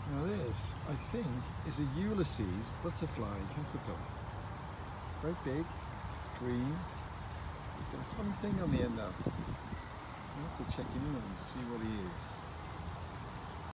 Now this, I think, is a Ulysses butterfly caterpillar. Very big, green. Got a funny thing on the end though. So I have to check him in and see what he is.